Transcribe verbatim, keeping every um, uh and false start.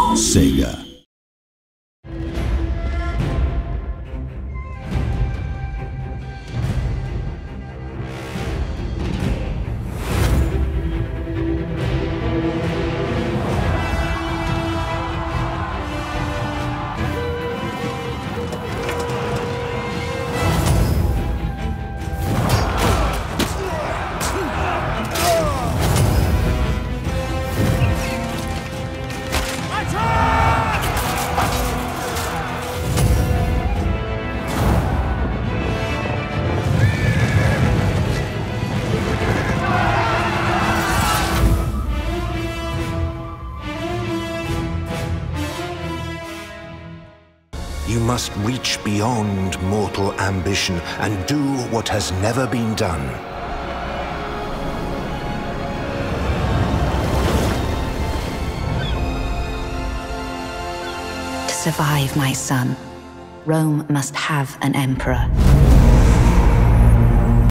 Sega. You must reach beyond mortal ambition and do what has never been done. To survive, my son, Rome must have an emperor.